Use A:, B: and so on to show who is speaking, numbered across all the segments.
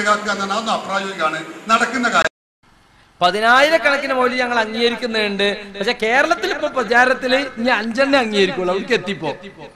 A: രേഖാക്കുക എന്നാണ്, അതൊന്നും അപ്രായോഗികമാണ്, നടക്കുന്ന കാര്യം.
B: 10,000-കണക്കിന് മൗലിദ് ഞങ്ങൾ അംഗീകരിക്കുന്നുണ്ട്. പക്ഷെ കേരളത്തിൽ ഇപ്പൊ പ്രചാരത്തില് ഇനി 5 അംഗീകരിക്കുള്ളൂ. അവർക്ക് എത്തിപ്പോ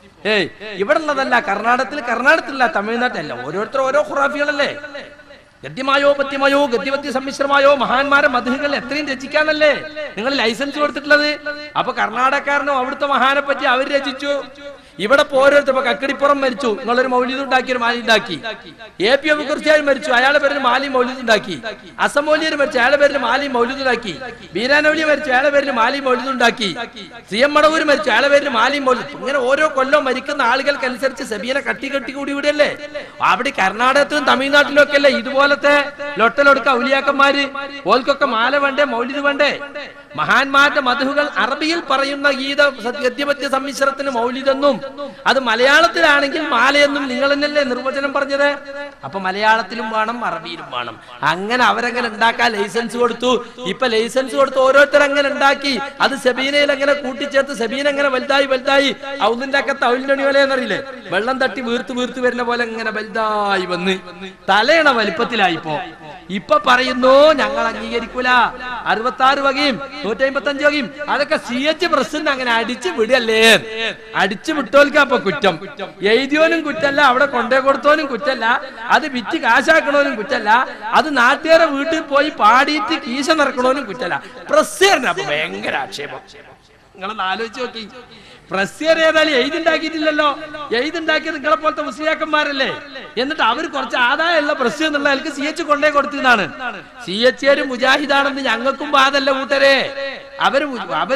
B: ഇവിടെ ഉള്ളതല്ല, കർണാടകത്തിലല്ല, തമിഴ്നാട്ടിലല്ല. ഓരോരുത്തർ ഓരോ ഖുറാഫികളല്ലേ. ഗദ്യമായോ പദ്യമായോ ഗദ്യപദ്യ സമ്മിശ്രമായോ മഹാന്മാരെ മധുഹകൾ എത്രയും രചിക്കാന്നല്ലേ നിങ്ങൾ ലൈസൻസ് കൊടുത്തിട്ടുള്ളത്. അപ്പൊ കർണാടകക്കാരനോ അവിടുത്തെ മഹാനെ പറ്റി അവർ രചിച്ചു. ഇവിടെ ഓരോരുത്തർ കക്കടിപ്പുറം മരിച്ചു, നിങ്ങളൊരു മൗലിദ് ഉണ്ടാക്കി, ഒരു മാലി ഉണ്ടാക്കി. AP അബൂഖർസിയായി മരിച്ചു, അയാളുടെ പേരിൽ മാലി മൗലിദ് ഉണ്ടാക്കി. അസമോലിയർ മരിച്ചു, അയാളുടെ പേരിൽ മാലി മൗലിദ് ഉണ്ടാക്കി. ബീരാനൗലി മരിച്ചു, അയാളുടെ പേരിൽ മാലി മൗലിദ് ഉണ്ടാക്കി. CM മടവൂർ മരിച്ചു, അയാളുടെ പേരിൽ മാലി മൗലിദ്. ഇങ്ങനെ ഓരോ കൊല്ലം മരിക്കുന്ന ആളുകൾക്കനുസരിച്ച് സബീനെ കട്ടി കൂടി വിടല്ലേ. അവിടെ കർണാടകത്തിലും തമിഴ്നാട്ടിലും ഒക്കെ അല്ലേ ഇതുപോലത്തെ ലൊട്ടലൊടുക്ക ഔലിയാക്കന്മാര്. ഓൽക്കൊക്കെ മാല വേണ്ടേ, മൗലിദ് വേണ്ടേ? മഹാന്മാരുടെ മധുഹുകൾ അറബിയിൽ പറയുന്ന ഗീത ഗദ്യപദ്യ സമ്മിശ്രത്തിന് മൗലിദെന്നും അത് മലയാളത്തിലാണെങ്കിൽ മാലയെന്നും നിങ്ങൾ തന്നെയല്ലേ നിർവചനം പറഞ്ഞത്. അപ്പൊ മലയാളത്തിലും വേണം, അറബിയിലും വേണം. അങ്ങനെ അവരങ്ങനെ ഉണ്ടാക്കാൻ ലൈസൻസ് കൊടുത്തു. ഇപ്പൊ ലൈസൻസ് കൊടുത്ത് ഓരോരുത്തർ അങ്ങനെ ഉണ്ടാക്കി. അത് സബീനയിൽ അങ്ങനെ കൂട്ടിച്ചേർത്ത് സബീന അങ്ങനെ വലുതായി ഔലിന്റെ അകത്ത് ഔലിന്റെ പോലെ എന്നറിയില്ലേ, വെള്ളം തട്ടി വീർത്ത് വരുന്ന പോലെ ഇങ്ങനെ വലുതായി വന്ന് തലയണ വലിപ്പത്തിലായിപ്പോ. ഇപ്പൊ പറയുന്നു ഞങ്ങൾ അംഗീകരിക്കൂല. 66 വകയും 155 വകയും അതൊക്കെ CH പ്രസിന് അങ്ങനെ അടിച്ചു വിടല്ലേ. അടിച്ചു വിട്ടോൽക്കാ അപ്പൊ കുറ്റം. എഴുതിയോനും കുറ്റല്ല, അവിടെ കൊണ്ടേ കൊടുത്തോനും കുറ്റല്ല, അത് വിറ്റ് കാശാക്കണോനും കുറ്റല്ല, അത് നാട്ടുകാരെ വീട്ടിൽ പോയി പാടിയിട്ട് കീശ നിറക്കണോനും കുറ്റല്ല. പ്രസ്സുകാരനാ അപ്പൊ ഭയങ്കര ആക്ഷേപം. നിങ്ങളൊന്ന് ആലോചിച്ച് നോക്കി. പ്രസ്യർ ഏതായാലും എഴുതുണ്ടാക്കിയിട്ടില്ലല്ലോ. എഴുതുണ്ടാക്കിയത് നിങ്ങളെ പോലത്തെ മുസ്ലിയാക്കന്മാരല്ലേ. എന്നിട്ട് അവർ കുറച്ച് ആദായമുള്ള പ്രസ് എന്നുള്ള ആൾക്ക് CH കൊണ്ടേ കൊടുത്തതാണ്. CH മുജാഹിദാണെന്ന് ഞങ്ങൾക്കും ബാധല്ല കൂട്ടരെ. അവര്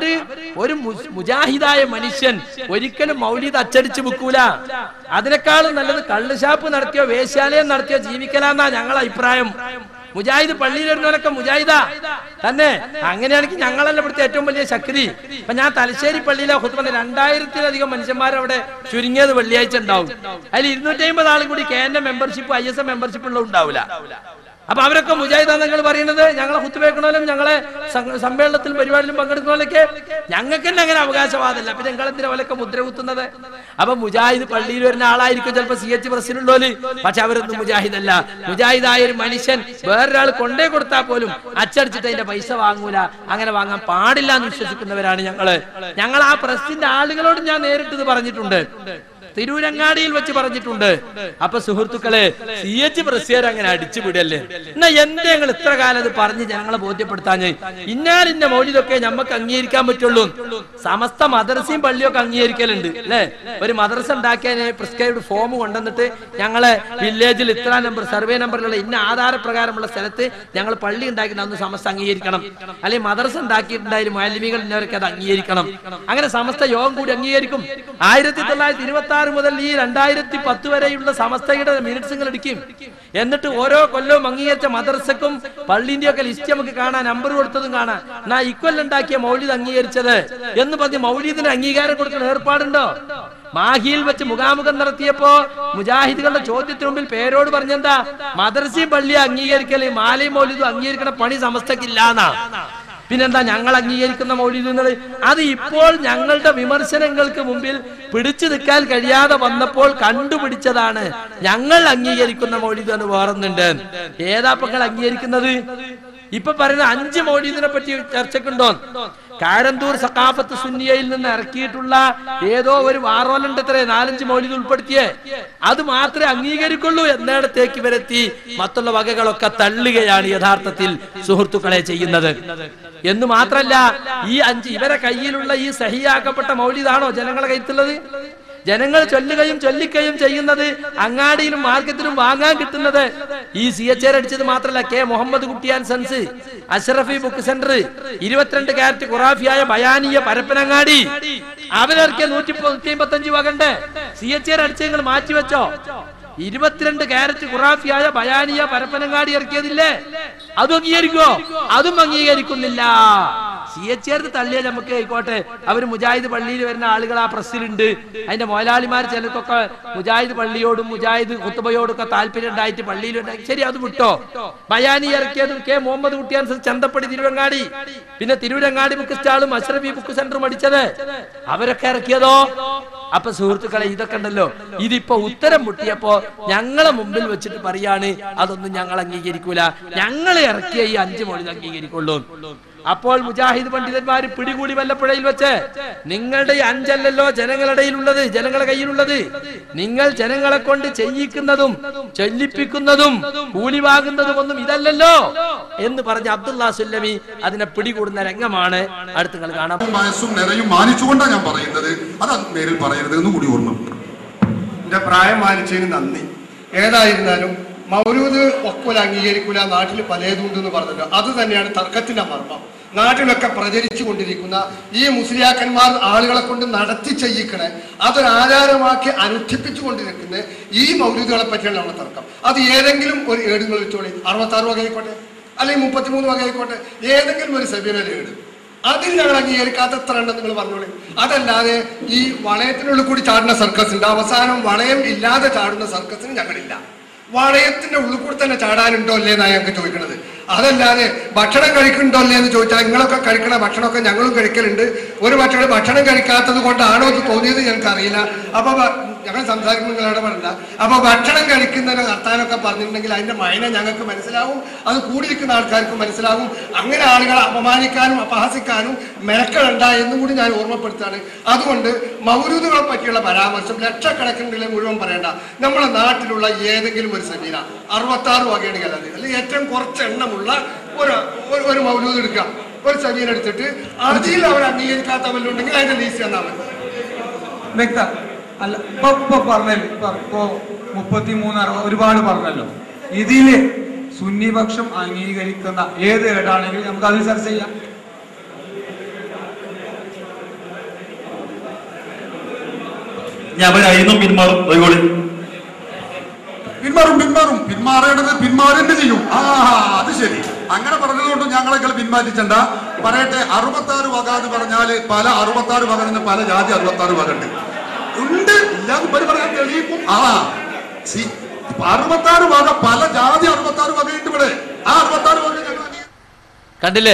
B: ഒരു മുജാഹിദായ മനുഷ്യൻ ഒരിക്കലും മൗലിദ് അച്ചടിച്ചു വെക്കൂല. അതിനേക്കാളും നല്ലത് കള്ളുഷാപ്പ് നടത്തിയോ വേശ്യാലയം നടത്തിയോ ജീവിക്കലാന്നാ ഞങ്ങളെ അഭിപ്രായം. മുജാഹിദ് പള്ളിയിൽ വരുന്നവരൊക്കെ മുജാഹിദാ തന്നെ. അങ്ങനെയാണെങ്കിൽ ഞങ്ങളല്ല ഇവിടുത്തെ ഏറ്റവും വലിയ ശക്തി. ഇപ്പൊ ഞാൻ തലശ്ശേരി പള്ളിയിലെ ഖുത്ബ 2000-ലധികം മനുഷ്യന്മാർ അവിടെ ചുരുങ്ങിയത് വെള്ളിയാഴ്ച ഉണ്ടാവും. അതിൽ 250 ആളും കൂടി KN മെമ്പർഷിപ്പ് ISM മെമ്പർഷിപ്പ് ഉള്ള ഉണ്ടാവില്ല. അപ്പൊ അവരൊക്കെ മുജാഹിദാണ് നിങ്ങൾ പറയുന്നത്. ഞങ്ങളെ ഖുത്ബ കേൾക്കണോലും ഞങ്ങളെ സമ്മേളനത്തിലും പരിപാടിയിലും പങ്കെടുക്കുന്നവരൊക്കെ ഞങ്ങൾക്ക് തന്നെ അങ്ങനെ അവകാശവാദമല്ല. പിന്നെ നിങ്ങളെന്തിനാ പോലൊക്കെ മുദ്ര കുത്തുന്നത്? അപ്പൊ മുജാഹിദ് പള്ളിയിൽ വരുന്ന ആളായിരിക്കും ചിലപ്പോ CH പ്രസിലുള്ളോല്, പക്ഷെ അവരൊന്നും മുജാഹിദല്ല. മുജാഹിദായ ഒരു മനുഷ്യൻ വേറൊരാൾ കൊണ്ടേ കൊടുത്താൽ പോലും അച്ചടിച്ചിട്ട് അതിന്റെ പൈസ വാങ്ങൂല. അങ്ങനെ വാങ്ങാൻ പാടില്ല എന്ന് വിശ്വസിക്കുന്നവരാണ് ഞങ്ങൾ. ആ പ്രസിന്റെ ആളുകളോട് ഞാൻ നേരിട്ട് ഇത് പറഞ്ഞിട്ടുണ്ട്, തിരൂരങ്ങാടിയിൽ വെച്ച് പറഞ്ഞിട്ടുണ്ട്. അപ്പൊ സുഹൃത്തുക്കളെ, CH പ്രസ്യർ അങ്ങനെ അടിച്ചു വിടല്ലേ. എന്നാ എന്തേ ഞങ്ങൾ ഇത്ര കാലം അത് പറഞ്ഞ് ജനങ്ങളെ ബോധ്യപ്പെടുത്താൻ? ഇന്നാലിന്റെ മൗലിദൊക്കെ നമുക്ക് അംഗീകരിക്കാൻ പറ്റുള്ളൂ. സമസ്ത മദ്രസയും പള്ളിയൊക്കെ അംഗീകരിക്കലുണ്ട് അല്ലെ. ഒരു മദ്രസ ഉണ്ടാക്കിയതിന് പ്രിസ്ക്രൈബ്ഡ് ഫോം കൊണ്ടുവന്നിട്ട് ഞങ്ങളെ വില്ലേജിൽ ഇത്ര നമ്പർ സർവേ നമ്പറിലുള്ള ഇന്ന ആധാരപ്രകാരമുള്ള സ്ഥലത്ത് ഞങ്ങൾ പള്ളി ഉണ്ടാക്കിയിട്ട് അന്ന് സമസ്ത അംഗീകരിക്കണം. അല്ലെങ്കിൽ മദ്രസ ഉണ്ടാക്കിയിട്ടുണ്ടായാലും മാലിമികൾ ഇന്നവരൊക്കെ അത് അംഗീകരിക്കണം. അങ്ങനെ സമസ്ത യോഗം കൂടി അംഗീകരിക്കും. 1926 മുതൽ ഈ 2010 വരെയുള്ള സമസ്തയുടെ മിനിറ്റ്സുകൾ എടുക്കും. എന്നിട്ട് ഓരോ കൊല്ലവും അംഗീകരിച്ച മദ്രസക്കും പള്ളിന്റെ ഒക്കെ ലിസ്റ്റ് നമുക്ക് കാണാൻ, നമ്പർ കൊടുത്തതും കാണാൻ. എന്നാ ഇക്കൊല്ലം ഉണ്ടാക്കിയ മൗലിദ് അംഗീകരിച്ചത് എന്ന് പറഞ്ഞ് മൗലിദിന് അംഗീകാരം കൊടുക്കുന്ന ഏർപ്പാടുണ്ടോ? മാഹിയിൽ വെച്ച് മുഖാമുഖം നടത്തിയപ്പോ മുജാഹിദുകളുടെ ചോദ്യത്തിന് മുമ്പിൽ പേരോട് പറഞ്ഞെന്താ, മദ്രസയും പള്ളിയെ അംഗീകരിക്കല് മാലയും മൗലിദും അംഗീകരിക്കണ പണി സമസ്തക്കില്ലാന്നാ. പിന്നെന്താ ഞങ്ങൾ അംഗീകരിക്കുന്ന മൗലിദുകൾ? അത് ഇപ്പോൾ ഞങ്ങളുടെ വിമർശനങ്ങൾക്ക് മുമ്പിൽ പിടിച്ചു നിൽക്കാൻ കഴിയാതെ വന്നപ്പോൾ കണ്ടുപിടിച്ചതാണ്. ഞങ്ങൾ അംഗീകരിക്കുന്ന മൗലിദ് എന്ന് വേറൊന്നുണ്ട്. ഏതാപ്പങ്ങൾ അംഗീകരിക്കുന്നത്? ഇപ്പൊ പറയുന്ന 5 മൗലിദിനെ പറ്റി ചർച്ചക്കുണ്ടോ? കാരന്തൂർ സഖാഫത്ത് സുന്നിയയിൽ നിന്ന് ഇറക്കിയിട്ടുള്ള ഏതോ ഒരു വാറോലുണ്ട്, 4-5 മൗലിദ് ഉൾപ്പെടുത്തിയേ. അത് മാത്രമേ അംഗീകരിക്കുള്ളൂ എന്നിടത്തേക്ക് വരെത്തി മറ്റുള്ള വകകളൊക്കെ തള്ളുകയാണ് യഥാർത്ഥത്തിൽ സുഹൃത്തുക്കളെ ചെയ്യുന്നത്. എന്ന് മാത്രല്ല, ഈ 5 ഇവരെ കയ്യിലുള്ള ഈ സഹിയാക്കപ്പെട്ട മൗലിദാണോ ജനങ്ങളെ കയ്യിലുള്ളത്? ജനങ്ങൾ ചൊല്ലിക്കുകയും ചെയ്യുന്നത് അങ്ങാടിയിലും മാർക്കറ്റിലും വാങ്ങാൻ കിട്ടുന്നത് ഈ CH അടിച്ചത് മാത്രമല്ല. K മുഹമ്മദ് കുട്ടിയാൻ sons, Ashrafi book centre, 22 carat ഖുറാഫിയായ ബയാനിയ പരപ്പനങ്ങാടി, അവരൊക്കെ 155 വകണ്ട്. CH അടിച്ച് നിങ്ങൾ മാറ്റിവെച്ചോ? 22 കാരറ്റ് ഖുറാഫിയായ ബയാനിയ പരപ്പനങ്ങാടി ഇറക്കിയതില്ലേ? അതും അംഗീകരിക്കോ? അതും അംഗീകരിക്കുന്നില്ല. CH തള്ളിയാൽ നമുക്ക് ആയിക്കോട്ടെ. അവർ മുജാഹിദ് പള്ളിയിൽ വരുന്ന ആളുകൾ ആ പ്രസ്സിലുണ്ട്. അതിന്റെ മുതലാളിമാർ ചിലർക്കൊക്കെ മുജാഹിദ് പള്ളിയോടും മുജാഹിദ് ഖുത്ബയോടൊക്കെ താല്പര്യം ഉണ്ടായിട്ട് പള്ളിയിലുണ്ടായി. ശരി, അത് വിട്ടോ. ബയാനി ഇറക്കിയതും K മുഹമ്മദ് കുട്ടിയാൻ ചന്തപ്പടി തിരുവങ്ങാടി, പിന്നെ തിരുവരങ്ങാടി ബുക്ക് സ്റ്റാളും അഷ്റഫി ബുക്ക് സെന്ററും അടിച്ചത് അവരൊക്കെ ഇറക്കിയതോ? അപ്പൊ സുഹൃത്തുക്കളെ ഇതൊക്കെ ഉണ്ടല്ലോ, ഇതിപ്പോ ഉത്തരം മുട്ടിയപ്പോ ഞങ്ങളെ മുമ്പിൽ വെച്ചിട്ട് പറയാണ് അതൊന്നും ഞങ്ങൾ അംഗീകരിക്കൂല, ഞങ്ങൾ ഇറക്കിയ ഈ 5 മൗലിദ് അംഗീകരിക്കുള്ളൂ. അപ്പോൾ മുജാഹിദ് പണ്ഡിതന്മാര് പിടികൂടി വല്ലപ്പുഴയിൽ വെച്ച്, നിങ്ങളുടെ 5 അല്ലല്ലോ ജനങ്ങളുടെ ഇടയിലുള്ളത്, ജനങ്ങളുടെ കയ്യിലുള്ളത്, നിങ്ങൾ ജനങ്ങളെ കൊണ്ട് ചെയ്യിക്കുന്നതും ചൊല്ലിപ്പിക്കുന്നതും കൂലി വാങ്ങുന്നതും ഒന്നും ഇതല്ലല്ലോ എന്ന് പറഞ്ഞ അബ്ദുള്ള സുല്ലമി അതിനെ പിടികൂടുന്ന രംഗമാണ് അടുത്ത് നിങ്ങൾ കാണാം.
A: വയസ്സും നിറയും മാനിച്ചുകൊണ്ടാണ് ഞാൻ പറയുന്നത്, അത് നേരിൽ പറയരുത് എന്ന് കൂടി ഓർമ്മ.
C: എന്റെ പ്രായം മാനിച്ചതിന് നന്ദി. ഏതായിരുന്നാലും മൗലൂദ് ഒക്കോല അംഗീകരിക്കൂല, നാട്ടിൽ പലതുണ്ടെന്ന് പറഞ്ഞല്ലോ, അത് തന്നെയാണ് തർക്കത്തിന്റെ മർമ്മം. നാട്ടിലൊക്കെ പ്രചരിച്ചു കൊണ്ടിരിക്കുന്ന ഈ മുസ്ലിയാക്കന്മാർ ആളുകളെ കൊണ്ട് നടത്തി ചെയ്യിക്കണേ, അതൊരു ആചാരമാക്കി അനുഷ്ഠിപ്പിച്ചു കൊണ്ടിരിക്കുന്ന ഈ മൗലൂദുകളെ പറ്റിയാണ് നമ്മുടെ തർക്കം. അത് ഏതെങ്കിലും ഒരു ഏടുകൾ വെച്ചോളി, 66 വക ആയിക്കോട്ടെ, അല്ലെങ്കിൽ 33 വക ആയിക്കോട്ടെ, ഏതെങ്കിലും ഒരു സെബിയനൊരു ഏട്, അതിൽ ഞങ്ങൾ അംഗീകരിക്കാത്ത എത്ര ഉണ്ടെന്ന് നിങ്ങൾ പറഞ്ഞോളി. അതല്ലാതെ ഈ വളയത്തിനുള്ളിൽ കൂടി ചാടുന്ന സർക്കസ് ഉണ്ട്, അവസാനം വളയം ഇല്ലാതെ ചാടുന്ന സർക്കസിന് ഞങ്ങളില്ല. വളയത്തിന്റെ ഉള്ളിൽ കൂടി തന്നെ ചാടാനുണ്ടോ അല്ലേ എന്നാണ് ഞങ്ങൾക്ക് ചോദിക്കുന്നത്. അതല്ലാതെ ഭക്ഷണം കഴിക്കുന്നുണ്ടോ അല്ലേ എന്ന് ചോദിച്ചാൽ നിങ്ങളൊക്കെ കഴിക്കണ ഭക്ഷണമൊക്കെ ഞങ്ങളും കഴിക്കലുണ്ട്. ഒരു ഭക്ഷണം കഴിക്കാത്തത് കൊണ്ടാണോ എന്ന് തോന്നിയത് ഞങ്ങൾക്കറിയില്ല. അപ്പൊ ഞങ്ങൾ സംസാരിക്കുമ്പോൾ നിങ്ങൾ ഇടപെടില്ല. അപ്പൊ ഭക്ഷണം കഴിക്കുന്നതിന് നടത്താനൊക്കെ പറഞ്ഞിട്ടുണ്ടെങ്കിൽ അതിന്റെ മൈന ഞങ്ങൾക്ക് മനസ്സിലാവും, അത് കൂടിയിരിക്കുന്ന ആൾക്കാർക്ക് മനസ്സിലാവും. അങ്ങനെ ആളുകളെ അപമാനിക്കാനും അപഹസിക്കാനും മെനക്കെടണ്ട എന്നും കൂടി ഞാൻ ഓർമ്മപ്പെടുത്താണ്. അതുകൊണ്ട് മൗലൂദുകളെ പറ്റിയുള്ള പരാമർശം ലക്ഷക്കണക്കിനുള്ളിലെ മുഴുവൻ പറയേണ്ട. നമ്മുടെ നാട്ടിലുള്ള ഏതെങ്കിലും ഒരു സെമീന 66 വകയാണെങ്കിൽ അല്ലെങ്കിൽ ഏറ്റവും കുറച്ച് എണ്ണമുള്ള ഒരു മൗലൂദ് എടുക്കുക, ഒരു സെമീന എടുത്തിട്ട് അതിൽ അവർ അംഗീകരിക്കാത്ത വല്ലുണ്ടെങ്കിൽ അതിന്റെ ലീസ്റ്റ് തന്നാൽ മതി.
D: അല്ല ഇപ്പൊ പറഞ്ഞല്ലോ, ഇപ്പൊ 33 ഒരുപാട് പറഞ്ഞല്ലോ. ഇതില് സുന്നിപക്ഷം അംഗീകരിക്കുന്ന ഏത് ഏടാണെങ്കിലും നമുക്ക് അതിൽ ചർച്ച ചെയ്യാം.
E: ഞാൻ പിന്മാറും
A: പിന്മാറേണ്ടത് പിന്മാറേണ്ടി ചെയ്യും. അത് ശരി, അങ്ങനെ പറഞ്ഞതുകൊണ്ട് ഞങ്ങളെക്കാൾ പിന്മാറ്റിച്ചണ്ട. പറയട്ടെ, 66 വക എന്ന് പറഞ്ഞാല് പല 66 വക നിന്ന് പല ജാതി 66 വക ഉണ്ട് ഇല്ലാന്ന് പറയാൻ തെളിയിക്കും. 66 വക പല ജാതി 66 വകയുണ്ട് ഇവിടെ. ആ 66 വക
B: കണ്ടില്ലേ?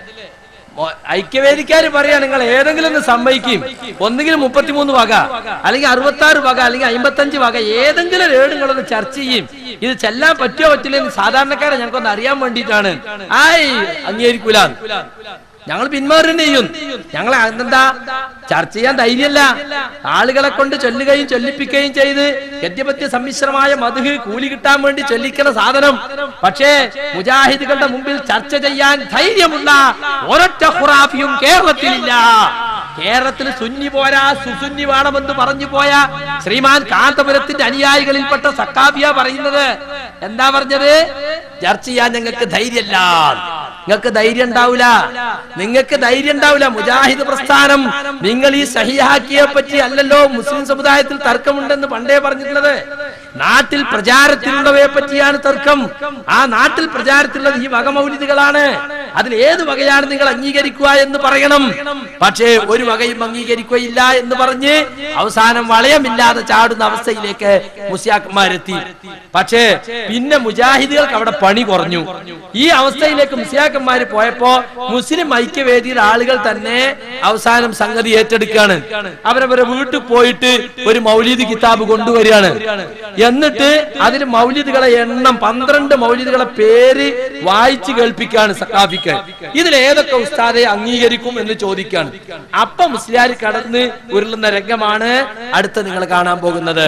B: ഐക്യവേദിക്കാര് പറയാ നിങ്ങൾ ഏതെങ്കിലും ഒന്ന് സമ്മതിക്കും, ഒന്നുകിലും 33 വക അല്ലെങ്കിൽ 66 വക അല്ലെങ്കിൽ 55 വക ഏതെങ്കിലും ഒരു ഏട് നിങ്ങളൊന്ന് ചർച്ച ചെയ്യും. ഇത് ചെല്ലാൻ പറ്റുമോ പറ്റില്ലെന്ന് സാധാരണക്കാരെ ഞങ്ങൾക്കൊന്ന് അറിയാൻ വേണ്ടിയിട്ടാണ്. അംഗീകരിക്കൂല, ഞങ്ങൾ പിന്മാറുകയും ചെയ്യും. ഞങ്ങൾ എന്താ ചർച്ച ചെയ്യാൻ ധൈര്യമല്ല. ആളുകളെ കൊണ്ട് ചൊല്ലുകയും ചൊല്ലിപ്പിക്കുകയും ചെയ്ത് ഗദ്യപത്യ സമ്മിശ്രമായ മദ്ഹ് കൂലി കിട്ടാൻ വേണ്ടി ചൊല്ലിക്കുന്ന സാധനം. പക്ഷേ മുജാഹിദുകളുടെ മുമ്പിൽ ചർച്ച ചെയ്യാൻ ധൈര്യമുള്ള ഒരൊറ്റ ഖുറാഫിയും കേരളത്തിലില്ല. കേരളത്തിൽ സുന്നി പോരാ സുസുന്നി വേണമെന്ന് പറഞ്ഞു പോയ ശ്രീമാൻ കാന്തപുരത്തിന്റെ അനുയായികളിൽപ്പെട്ട സക്കാഫിയ പറയുന്നത് എന്താ പറഞ്ഞത്? ചർച്ച ചെയ്യാൻ ഞങ്ങൾക്ക് ധൈര്യമില്ല. നിങ്ങൾക്ക് ധൈര്യം ഉണ്ടാവില്ല, നിങ്ങൾക്ക് ധൈര്യം ഉണ്ടാവില്ല. മുജാഹിദ് പ്രസ്ഥാനം നിങ്ങൾ ഈ സഹിഹാക്കിയെ പറ്റി അല്ലല്ലോ മുസ്ലിം സമുദായത്തിൽ തർക്കമുണ്ടെന്ന് പണ്ടേ പറഞ്ഞിട്ടുള്ളത്. നാട്ടിൽ പ്രചാരത്തിലുള്ളവയെ പറ്റിയാണ് തർക്കം. ആ നാട്ടിൽ പ്രചാരത്തിലുള്ളത് ഈ വകമൗലിദുകളാണ്. അതിൽ ഏത് വകയാണ് നിങ്ങൾ അംഗീകരിക്കുക എന്ന് പറയണം. പക്ഷേ ഒരു വകയും അംഗീകരിക്കുകയില്ല എന്ന് പറഞ്ഞ് അവസാനം വളയമില്ലാതെ ചാടുന്ന അവസ്ഥയിലേക്ക് മുസ്ലിയാക്കന്മാരെത്തി. പക്ഷേ പിന്നെ മുജാഹിദുകൾക്ക് അവിടെ പണി കുറഞ്ഞു. ഈ അവസ്ഥയിലേക്ക് മുസ്ലിയാക്കന്മാര് പോയപ്പോ മുസ്ലിം ഐക്യവേദിയിൽ ആളുകൾ തന്നെ അവസാനം സംഗതി ഏറ്റെടുക്കുകയാണ്. അവരവരെ വീട്ടിൽ പോയിട്ട് ഒരു മൗലിദ് കിതാബ് കൊണ്ടുവരികയാണ്. എന്നിട്ട് അതിൽ മൗലിദുകളെ എണ്ണം 12 മൗലിദുകളെ പേര് വായിച്ചു കേൾപ്പിക്കുകയാണ് സക്കാഫിക്ക്. ഇതിൽ ഏതൊക്കെ ഉസ്താദെ അംഗീകരിക്കും എന്ന് ചോദിക്കുകയാണ്. അപ്പൊ മുസ്ലിയാർ കടന്ന് ഉരുളുന്ന രംഗമാണ് അടുത്ത് നിങ്ങൾ കാണാൻ പോകുന്നത്.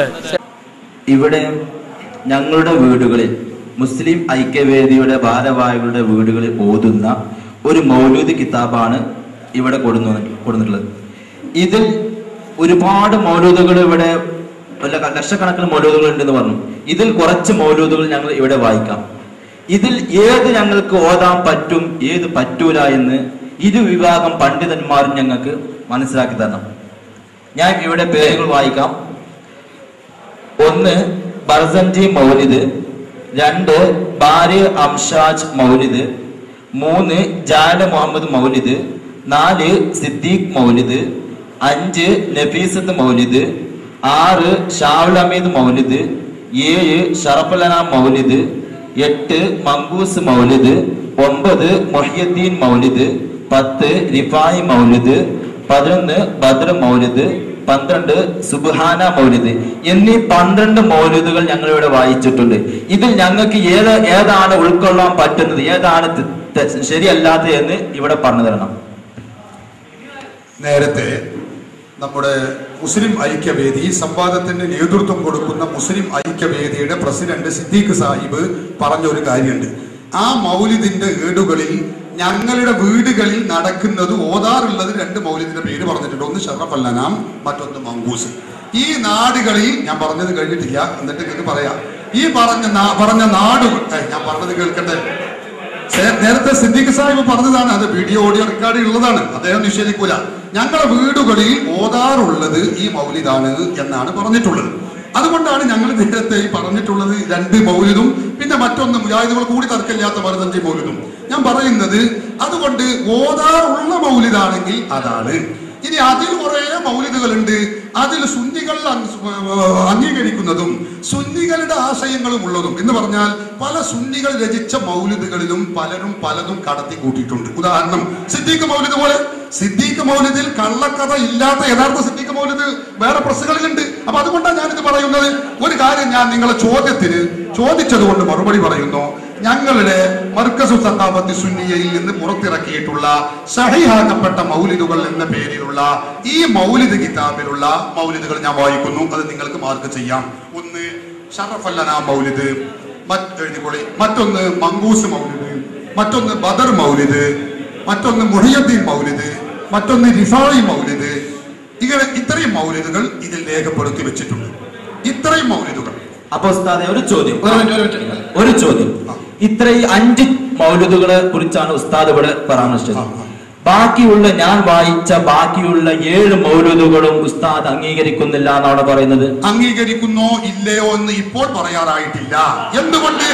E: ഇവിടെ ഞങ്ങളുടെ വീടുകളിൽ മുസ്ലിം ഐക്യവേദിയുടെ ഭാരവാഹികളുടെ വീടുകളിൽ ഓതുന്ന ഒരു മൗലൂദ് കിതാബാണ് ഇവിടെ കൊടുത്തിട്ടുള്ളത്. ഇതിൽ ഒരുപാട് മൗലൂദുകൾ ഇവിടെ ലക്ഷക്കണക്കിന് മൗലൂദുകൾ ഉണ്ടെന്ന് പറഞ്ഞു. ഇതിൽ കുറച്ച് മൗലൂദുകൾ ഞങ്ങൾ ഇവിടെ വായിക്കാം. ഇതിൽ ഏത് ഞങ്ങൾക്ക് ഓതാൻ പറ്റും ഏത് പറ്റൂല എന്ന് ഇരു വിഭാഗം പണ്ഡിതന്മാരും ഞങ്ങൾക്ക് മനസ്സിലാക്കി തരണം. ഞാൻ ഇവിടെ പേരുകൾ വായിക്കാം. 1 ബർസൻജി മൗലിദ്, 2 ബാരി അംഷാജ് മൗലിദ്, 3 ജാല മുഹമ്മദ് മൗലിദ്, 4 സിദ്ദീഖ് മൗലിദ്, 5 നഫീസത്ത് മൗലിദ്, 6 ഷാവുൽ അമീദ് മൗലിദ്, 7 ഷറഫുലന മൗലിദ്, 8 മങ്കൂസ് മൗലിദ്, 9 മുഹിയുദ്ദീൻ മൗലിദ്, 10 റിഫായി മൗലിദ്, 11 ബദ്ർ മൗലിദ്, 12 സുബ്ഹാന മൗലിദ് എന്നീ 12 മൗലിദുകൾ ഞങ്ങൾ ഇവിടെ വായിച്ചിട്ടുണ്ട്. ഇതിൽ ഞങ്ങൾക്ക് ഏതാണ് ഉൾക്കൊള്ളാൻ പറ്റുന്നത്, ഏതാണ് ശരിയല്ലാത്തത് എന്ന് ഇവിടെ പറഞ്ഞു തരണം.
A: നേരത്തെ നമ്മുടെ മുസ്ലിം ഐക്യവേദി സംവാദത്തിന് നേതൃത്വം കൊടുക്കുന്ന മുസ്ലിം ഐക്യവേദിയുടെ പ്രസിഡന്റ് സിദ്ദീഖ് സാഹിബ് പറഞ്ഞൊരു കാര്യമുണ്ട്. ആ മൗലിദിന്റെ ഏടുകളിൽ ഞങ്ങളുടെ വീടുകളിൽ നടക്കുന്നത് ഓതാറുള്ളത് 2 മൗലിദിന്റെ പേര് പറഞ്ഞിട്ടുണ്ട്. ഒന്ന് ഷറഫ് അൽ അനാം, മറ്റൊന്ന് മങ്കൂസ്. ഈ നാടുകളിൽ ഞാൻ പറഞ്ഞത് കഴിഞ്ഞിട്ടില്ല, എന്നിട്ട് നിങ്ങൾക്ക് പറയാം. ഈ പറഞ്ഞ നാടുകൾ ഞാൻ പറഞ്ഞത് കേൾക്കട്ടെ. നേരത്തെ സിദ്ദീഖ് സാഹിബ് പറഞ്ഞതാണ്, അത് വീഡിയോ ഓഡിയോ റെക്കോർഡ് ഉള്ളതാണ്, അദ്ദേഹം നിഷേധിക്കൂല. ഞങ്ങളുടെ വീടുകളിൽ ഓതാറുള്ളത് ഈ മൗലിദാണ് എന്നാണ് പറഞ്ഞിട്ടുള്ളത്. അതുകൊണ്ടാണ് ഞങ്ങൾ നേരത്തെ ഈ പറഞ്ഞിട്ടുള്ളത് 2 മൗലിദും പിന്നെ മറ്റൊന്ന് മുജാഹിദുകൾ കൂടി തർക്കമില്ലാത്ത 15 മൗലിദും. ഞാൻ പറയുന്നത് അതുകൊണ്ട് ഓതാറുള്ള മൗലിദാണെങ്കിൽ അതാണ്. ഇനി അതിൽ കുറെ മൗലിദുകളുണ്ട്, അതിൽ സുന്നികൾ അംഗീകരിക്കുന്നതും സുന്നികളുടെ ആശയങ്ങളും ഉള്ളതും എന്ന് പറഞ്ഞാൽ പല സുന്നികൾ രചിച്ച മൗലിദുകളിലും പലതും കടത്തി കൂട്ടിയിട്ടുണ്ട്. ഉദാഹരണം സിദ്ദീഖ് മൗലിദ് പോലെ. സിദ്ദീഖ് മൗലിദിൽ കള്ളക്കഥ ഇല്ലാത്ത യഥാർത്ഥ സിദ്ദീഖ് മൗലിദ് വേറെ പ്രസ്സുകളിലുണ്ട്. അപ്പൊ അതുകൊണ്ടാണ് ഞാനിത് പറയുന്നത്. ഒരു കാര്യം ഞാൻ നിങ്ങളെ ചോദ്യത്തിന് ചോദിച്ചത് കൊണ്ട് മറുപടി പറയുന്നു. ഞങ്ങളുടെ മർക്കസു സഖാഫത്തി സുന്നിയയിൽ നിന്ന് പുറത്തിറക്കിയിട്ടുള്ള സഹിഹാക്കപ്പെട്ട മൗലിദുകൾ എന്ന പേരിലുള്ള ഈ മൗലിദ് കിതാബിലുള്ള മൗലിദുകൾ ഞാൻ വായിക്കുന്നു. അത് നിങ്ങൾക്ക് മാർക്ക് ചെയ്യാം. ഒന്ന് ഷറഫ് അൽ അനാം മൗലിദ്, മറ്റൊന്ന് മങ്കൂസ് മൗലിദ്, മറ്റൊന്ന് ബദർ മൗലിദ്, മറ്റൊന്ന് മുഹിയുദ്ദീൻ മൗലിദ്, മറ്റൊന്ന് റിഫായി മൗലിദ്. ഇങ്ങനെ ഇത്രയും മൗലിദുകൾ ഇതിൽ രേഖപ്പെടുത്തി വെച്ചിട്ടുണ്ട്. ഇത്രയും മൗലിദുകൾ.
E: അപ്പൊ ഉസ്താദേ ഒരു ചോദ്യം, ഇത്രയും 5 മൗലിദുകളെ കുറിച്ചാണ് ഉസ്താദ് ഇവിടെ പരാമർശിച്ചത്. ബാക്കിയുള്ള ഞാൻ വായിച്ച ബാക്കിയുള്ള 7 മൗലിദുകളും ഉസ്താദ് അംഗീകരിക്കുന്നില്ല എന്നാണ് പറയുന്നത്.
A: അംഗീകരിക്കുന്നോ ഇല്ലയോ എന്ന് ഇപ്പോൾ പറയാറായിട്ടില്ല. എന്തുകൊണ്ട്?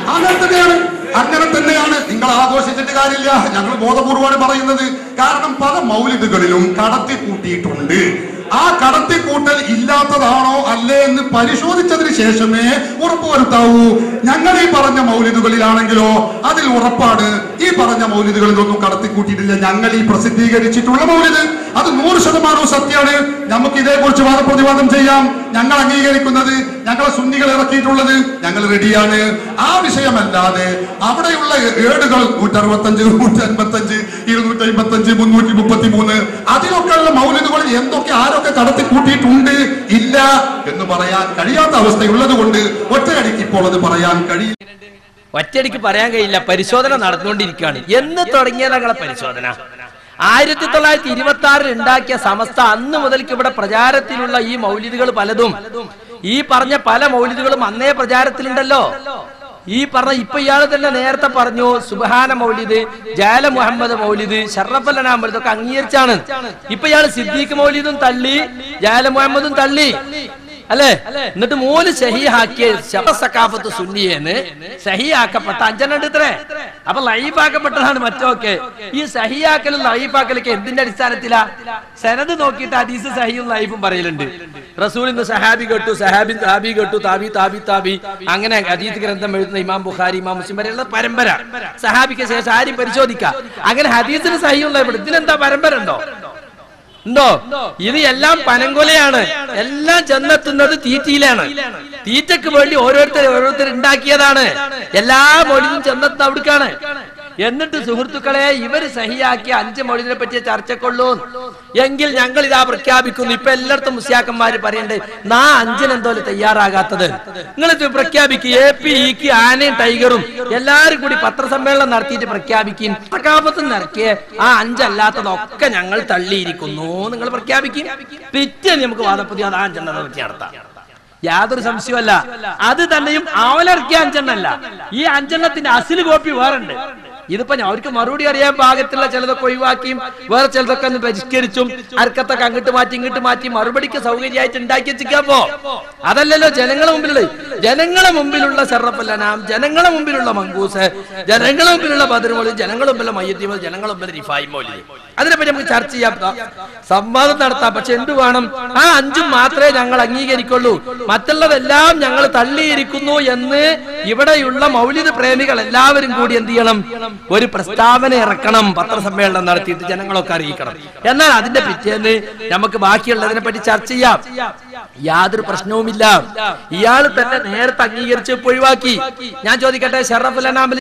A: അങ്ങനെ തന്നെയാണ്. നിങ്ങൾ ആഘോഷിച്ചിട്ട് കാര്യമില്ല. ഞങ്ങൾ ബോധപൂർവമാണ് പറയുന്നത്. കാരണം പല മൗലിദുകളിലും കടത്തി കൂട്ടിയിട്ടുണ്ട്. ആ കടത്തിക്കൂട്ടൽ ഇല്ലാത്തതാണോ അല്ലേ എന്ന് പരിശോധിച്ചതിന് ശേഷമേ ഉറപ്പുവരുത്താവൂ. ഞങ്ങൾ ഈ പറഞ്ഞ മൗലിദുകളിലാണെങ്കിലോ അതിൽ ഉറപ്പാണ് ഈ പറഞ്ഞ മൗലിദുകളിലൊന്നും കടത്തിക്കൂട്ടിയിട്ടില്ല. ഞങ്ങൾ ഈ പ്രസിദ്ധീകരിച്ചിട്ടുള്ള മൗലിദ് അത് 100% സത്യമാണ്. നമുക്ക് ഇതേക്കുറിച്ച് വാദപ്രതിവാദം ചെയ്യാം. ഞങ്ങൾ അംഗീകരിക്കുന്നത്, ഞങ്ങളെ സുന്നികൾ ഇറക്കിയിട്ടുള്ളത് ഞങ്ങൾ റെഡിയാണ്. ആ വിഷയമല്ലാതെ അവിടെയുള്ള ഏടുകൾ 165, 155, 255, 333 അതിലൊക്കെയുള്ള മൗലിദുകളിൽ എന്തൊക്കെ ആരൊക്കെ കടത്തി കൂട്ടിയിട്ടുണ്ട് ഇല്ല എന്ന് പറയാൻ കഴിയാത്ത അവസ്ഥയുള്ളത് കൊണ്ട് ഒറ്റയടിക്ക് ഇപ്പോൾ അത് പറയാൻ കഴിയില്ല.
B: ഒറ്റയടിക്ക് പറയാൻ കഴിയില്ല. പരിശോധന നടന്നുകൊണ്ടിരിക്കുകയാണ്. എന്ന് തുടങ്ങിയ ഞങ്ങളെ പരിശോധന 1926 ഉണ്ടാക്കിയ സമസ്ത അന്ന് മുതൽക്ക് ഇവിടെ പ്രചാരത്തിലുള്ള ഈ മൗലിദുകൾ പലതും, ഈ പറഞ്ഞ പല മൗലിദുകളും അന്നേ പ്രചാരത്തിലുണ്ടല്ലോ. ഈ പറഞ്ഞ ഇപ്പൊ ഇയാള് തന്നെ നേരത്തെ പറഞ്ഞു സുബ്ഹാന മൗലിദ്, ജാല മുഹമ്മദ് മൗലിദ്, ഷറഫ് അൽ അനാം മൗലിദ് ഒക്കെ അംഗീകരിച്ചാണ്. ഇപ്പൊ ഇയാള് സിദ്ദീഖ് മൗലിദും തള്ളി, ജാല മുഹമ്മദും തള്ളി അല്ലേ? എന്നിട്ട് 3 സഹീഹാക്കിയ സഖാഫത്ത് സുന്നിയെന്ന് സഹീഹാക്കപ്പെട്ട 5 ഉണ്ട് ഇത്രേ. അപ്പൊ ലൈഫാക്കപ്പെട്ടതാണ് മറ്റൊക്കെ. ഈ സഹീഹാക്കലും ലൈഫാക്കലൊക്കെ എന്തിന്റെ അടിസ്ഥാനത്തിലാ? സനദ് നോക്കിയിട്ട് ഹദീസ് സഹീഹും ലൈഫും പറയലുണ്ട്. റസൂലിന്ന് സഹാബി കേട്ടു, താബി കേട്ടു, താബി അങ്ങനെ ഹദീസ് ഗ്രന്ഥം എഴുതുന്ന ഇമാം ബുഖാരി, ഇമാം മുസ്ലിം വരെയുള്ള പരമ്പര. സഹാബിക്ക് ശേഷം ആരും പരിശോധിക്കാം. അങ്ങനെ ഹദീസിന് സഹീഹും ലൈഫും. ഇതിനെന്താ പരമ്പര ഉണ്ടോ? ഇത് എല്ലാം പനങ്കൊലയാണ്. എല്ലാം ചെന്നെത്തുന്നത് തീറ്റയിലാണ്. തീറ്റക്ക് വേണ്ടി ഓരോരുത്തർ ഉണ്ടാക്കിയതാണ്. എല്ലാ മൗലിദും ചെന്നെത്തുന്ന അവിടേക്കാണ്. എന്നിട്ട് സുഹൃത്തുക്കളെ, ഇവര് സഹിയാക്കിയ 5 മൗലിദിനെ പറ്റിയ ചർച്ചക്കൊള്ളൂ എങ്കിൽ ഞങ്ങൾ ഇതാ പ്രഖ്യാപിക്കുന്നു. ഇപ്പൊ എല്ലായിടത്തും മുസ്ലിയാക്കന്മാര് പറയണ്ടേ 5 എന്തോ തയ്യാറാകാത്തത്. നിങ്ങൾ പ്രഖ്യാപിക്കുക. AP ആനയും ടൈഗറും എല്ലാരും കൂടി പത്രസമ്മേളനം നടത്തിയിട്ട് പ്രഖ്യാപിക്കും. സഖാഫത്തും ഇറക്കിയ ആ 5 അല്ലാത്തതൊക്കെ ഞങ്ങൾ തള്ളിയിരിക്കുന്നു നിങ്ങൾ പ്രഖ്യാപിക്കും. പിറ്റേന്ന് നമുക്ക് വാദപ്രതിവാദം 5 പറ്റി നടത്താം. യാതൊരു സംശയമല്ല. അത് തന്നെയും അവലിറക്കിയ 5 ഈ 5 അസിൽ കോപ്പി വേറുണ്ട്. ഇതിപ്പോ അവർക്ക് മറുപടി അറിയാൻ പാകത്തുള്ള ചിലതൊക്കെ ഒഴിവാക്കിയും വേറെ ചിലതൊക്കെ ഒന്ന് പരിഷ്കരിച്ചും അർക്കത്തൊക്കെ അങ്ങോട്ട് മാറ്റി മറുപടിക്ക് സൗകര്യമായിട്ട് ഉണ്ടാക്കി വെച്ചിക്കാപ്പോ. അതല്ലല്ലോ ജനങ്ങളെ മുമ്പിലുള്ളത്. ജനങ്ങളെ മുമ്പിലുള്ള ഷറഫ് അൽ അനാം, ജനങ്ങളെ മുമ്പിലുള്ള മങ്കൂസ്, ജനങ്ങളെ മുമ്പിലുള്ള ബദർ മൗലിദ്, ജനങ്ങളെ മുമ്പിലുള്ള മയ്യിദ്ദീൻ മൗലിദ്, ജനങ്ങളെ മുമ്പിൽ റിഫായി മൗലിദ്. അതിനെപ്പറ്റി നമുക്ക് ചർച്ച ചെയ്യാം, സംവാദം നടത്താം. പക്ഷെ എന്ത് വേണം? ആ 5 മാത്രമേ ഞങ്ങൾ അംഗീകരിക്കുള്ളൂ. മറ്റുള്ളതെല്ലാം ഞങ്ങൾ തള്ളിയിരിക്കുന്നു എന്ന് ഇവിടെയുള്ള മൗലിദ് പ്രേമികൾ എല്ലാവരും കൂടി എന്ത് ചെയ്യണം, ഒരു പ്രസ്താവന ഇറക്കണം, പത്രസമ്മേളനം നടത്തിയിട്ട് ജനങ്ങളൊക്കെ അറിയിക്കണം. എന്നാൽ അതിന്റെ പിറ്റേന്ന് നമുക്ക് ബാക്കിയുള്ളതിനെ പറ്റി ചർച്ച ചെയ്യാം, യാതൊരു പ്രശ്നവുമില്ല. ഇയാൾ തന്നെ നേരത്തെ അംഗീകരിച്ച് ഒഴിവാക്കി. ഞാൻ ചോദിക്കട്ടെ, ഷറഫുൽ അനാമിൽ